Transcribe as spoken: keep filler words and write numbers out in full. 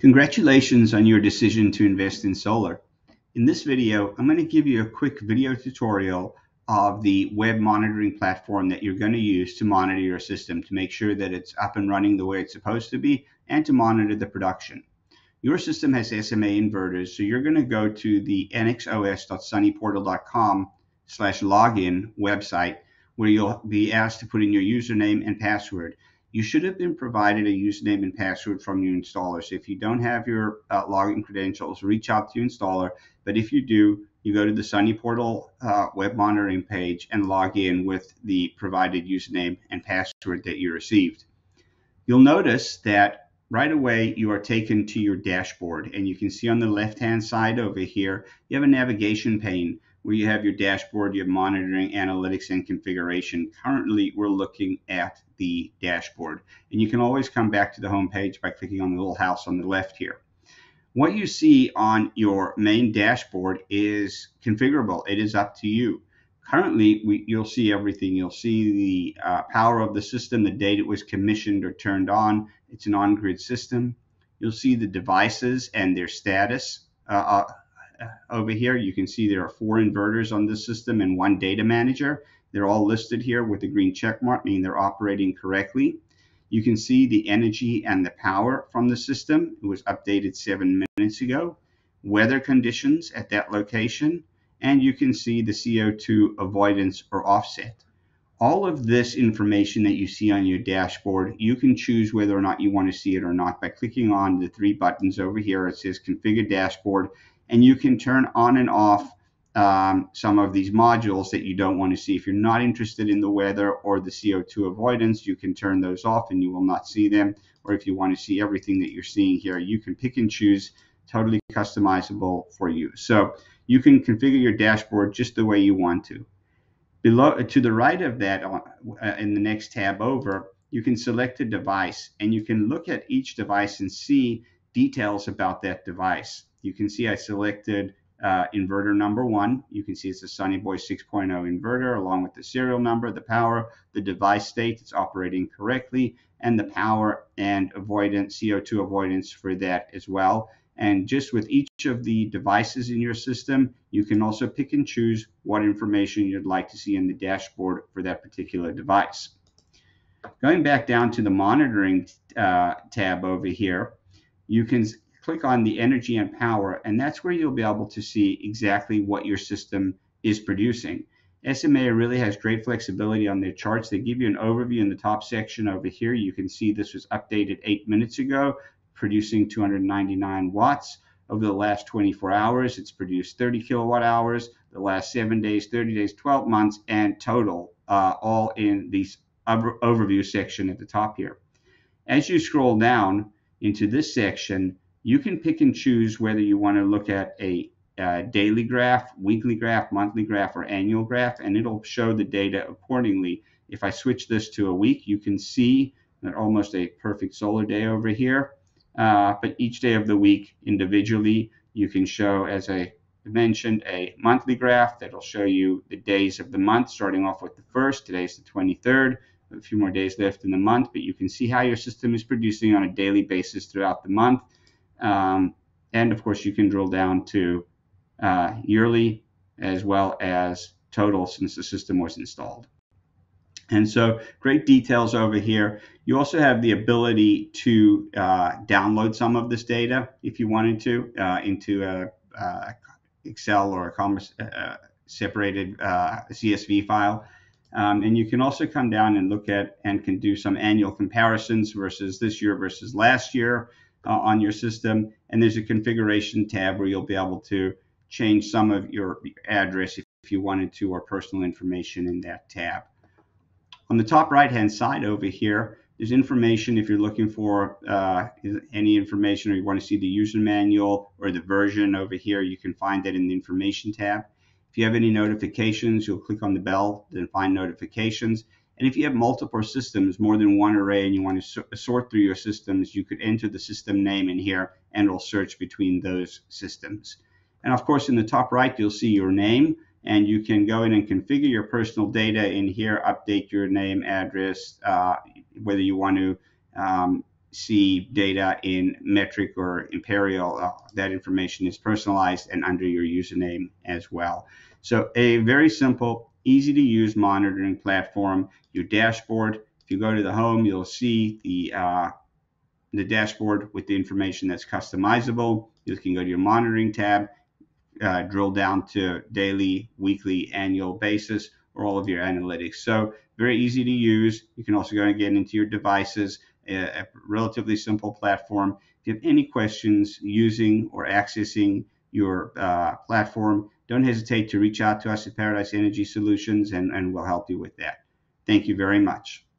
Congratulations on your decision to invest in solar. In this video, I'm going to give you a quick video tutorial of the web monitoring platform that you're going to use to monitor your system to make sure that it's up and running the way it's supposed to be and to monitor the production. Your system has S M A inverters, so you're going to go to the n x o s dot sunny portal dot com slash login website where you'll be asked to put in your username and password. You should have been provided a username and password from your installer. So if you don't have your uh, login credentials, reach out to your installer. But if you do, you go to the Sunny Portal uh, web monitoring page and log in with the provided username and password that you received. You'll notice that right away you are taken to your dashboard, and you can see on the left-hand side over here, you have a navigation pane where you have your dashboard, your monitoring, analytics, and configuration. Currently, we're looking at the dashboard, and you can always come back to the home page by clicking on the little house on the left here. What you see on your main dashboard is configurable. It is up to you. Currently, we, you'll see everything. You'll see the uh, power of the system, the date it was commissioned or turned on. It's an on-grid system. You'll see the devices and their status. Uh, uh, over here, you can see there are four inverters on this system and one data manager. They're all listed here with the green check mark, meaning they're operating correctly. You can see the energy and the power from the system. It was updated seven minutes ago. Weather conditions at that location. And you can see the C O two avoidance or offset. All of this information that you see on your dashboard, you can choose whether or not you want to see it or not by clicking on the three buttons over here. It says Configure Dashboard, and you can turn on and off um, some of these modules that you don't want to see. If you're not interested in the weather or the C O two avoidance, you can turn those off and you will not see them. Or if you want to see everything that you're seeing here, you can pick and choose, totally customizable for you. So you can configure your dashboard just the way you want to. Below, to the right of that, uh, in the next tab over, you can select a device, and you can look at each device and see details about that device. You can see I selected uh, inverter number one. You can see it's a Sunny Boy six point oh inverter, along with the serial number, the power, the device state, it's operating correctly, and the power and avoidance, C O two avoidance for that as well. And just with each of the devices in your system, you can also pick and choose what information you'd like to see in the dashboard for that particular device. Going back down to the monitoring uh, tab over here, you can click on the energy and power, and that's where you'll be able to see exactly what your system is producing. S M A really has great flexibility on their charts. They give you an overview in the top section over here. You can see this was updated eight minutes ago, producing two hundred ninety-nine watts. Over the last twenty-four hours, it's produced thirty kilowatt hours. The last seven days, thirty days, twelve months, and total, uh, all in the overview section at the top here. As you scroll down into this section, you can pick and choose whether you want to look at a uh, daily graph, weekly graph, monthly graph, or annual graph, and it'll show the data accordingly. If I switch this to a week, you can see that almost a perfect solar day over here. Uh, but each day of the week individually, you can show, as I mentioned, a monthly graph that'll show you the days of the month, starting off with the first. Today's the twenty-third, a few more days left in the month, but you can see how your system is producing on a daily basis throughout the month. Um, and of course, you can drill down to uh, yearly as well as total since the system was installed. And so great details over here. You also have the ability to uh, download some of this data if you wanted to uh, into a, a Excel or a commerce, uh, separated uh, C S V file. Um, and you can also come down and look at and can do some annual comparisons versus this year versus last year uh, on your system. And there's a configuration tab where you'll be able to change some of your address if, if you wanted to, or personal information in that tab. On the top right-hand side over here, there's information if you're looking for uh, any information or you want to see the user manual or the version over here. You can find that in the information tab. If you have any notifications, you'll click on the bell, then find notifications. And if you have multiple systems, more than one array, and you want to sort through your systems, you could enter the system name in here and it'll search between those systems. And of course, in the top right, you'll see your name. And you can go in and configure your personal data in here, update your name, address, uh, whether you want to um, see data in metric or imperial. Uh, that information is personalized and under your username as well. So a very simple, easy to use monitoring platform. Your dashboard, if you go to the home, you'll see the uh, the dashboard with the information that's customizable. You can go to your monitoring tab, uh, drill down to daily, weekly, annual basis, or all of your analytics. So very easy to use. You can also go and get into your devices, a, a relatively simple platform. If you have any questions using or accessing your uh, platform, don't hesitate to reach out to us at Paradise Energy Solutions, and, and we'll help you with that. Thank you very much.